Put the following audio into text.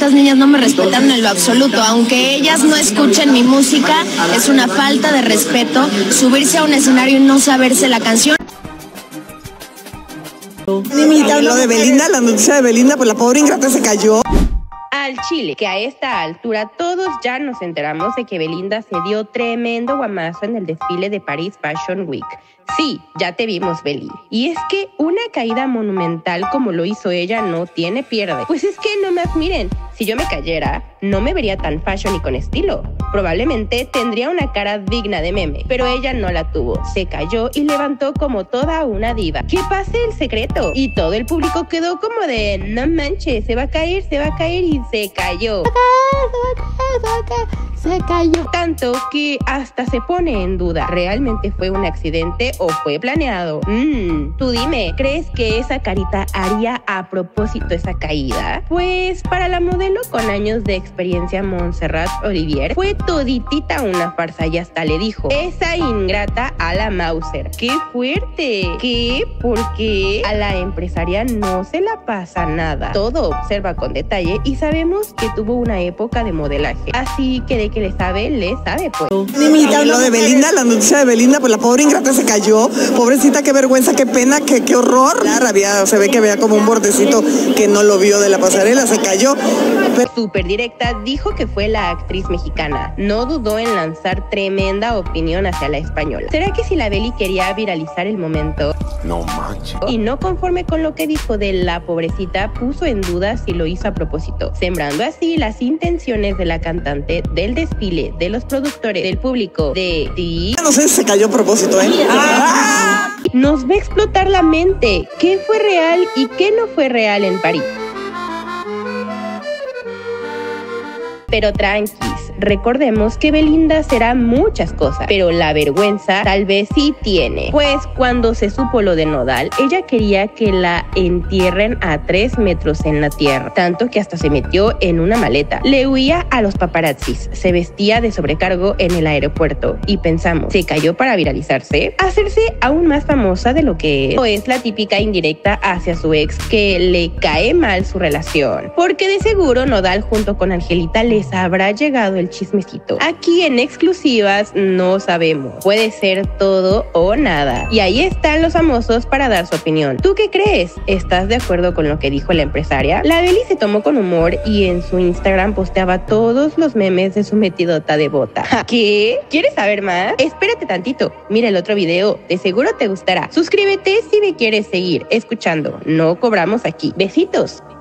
estas niñas no me respetaron en lo absoluto. Aunque ellas no escuchen mi música, es una falta de respeto subirse a un escenario y no saberse la canción. Lo de Belinda, la noticia de Belinda, pues la pobre ingrata se cayó. Al chile, que a esta altura todos ya nos enteramos de que Belinda se dio tremendo guamazo en el desfile de Paris Fashion Week. Sí, ya te vimos, Beli. Y es que una caída monumental como lo hizo ella no tiene pierde. Pues es que nomás miren, si yo me cayera, no me vería tan fashion y con estilo. Probablemente tendría una cara digna de meme, pero ella no la tuvo. Se cayó y levantó como toda una diva. ¡Que pase el secreto! Y todo el público quedó como de, no manches, se va a caer y se cayó. Se cayó. Tanto que hasta se pone en duda, ¿realmente fue un accidente o fue planeado? Tú dime, ¿crees que esa carita haría a propósito esa caída? Pues para la modelo con años de experiencia Montserrat Olivier, fue toditita una farsa y hasta le dijo, esa ingrata a la Mauser. ¡Qué fuerte! ¿Qué? Porque a la empresaria no se la pasa nada. Todo observa con detalle y sabemos que tuvo una época de modelaje. Así que de que le sabe, pues. Lo de Belinda, la noticia de Belinda, pues la pobre ingrata se cayó. Pobrecita, qué vergüenza, qué pena, qué horror. La rabia, se ve que había como un bordecito que no lo vio de la pasarela, se cayó. Súper directa, dijo que fue la actriz mexicana. No dudó en lanzar tremenda opinión hacia la española. ¿Será que si la Beli quería viralizar el momento? No manches. Y no conforme con lo que dijo de la pobrecita, puso en duda si lo hizo a propósito, sembrando así las intenciones de la cantante, del desfile, de los productores, del público, de ti. No sé si se cayó a propósito, ¿eh? Nos va a explotar la mente. ¿Qué fue real y qué no fue real en París? Pero tranquis, recordemos que Belinda será muchas cosas, pero la vergüenza tal vez sí tiene. Pues cuando se supo lo de Nodal, ella quería que la entierren a 3 metros en la tierra, tanto que hasta se metió en una maleta. Le huía a los paparazzis, se vestía de sobrecargo en el aeropuerto y pensamos, ¿se cayó para viralizarse? ¿Hacerse aún más famosa de lo que es? ¿O es la típica indirecta hacia su ex que le cae mal su relación? Porque de seguro Nodal junto con Angelita les habrá llegado el chismecito. Aquí en exclusivas no sabemos. Puede ser todo o nada. Y ahí están los famosos para dar su opinión. ¿Tú qué crees? ¿Estás de acuerdo con lo que dijo la empresaria? La Beli se tomó con humor y en su Instagram posteaba todos los memes de su metidota de bota. ¿Qué? ¿Quieres saber más? Espérate tantito. Mira el otro video. De seguro te gustará. Suscríbete si me quieres seguir escuchando. No cobramos aquí. Besitos.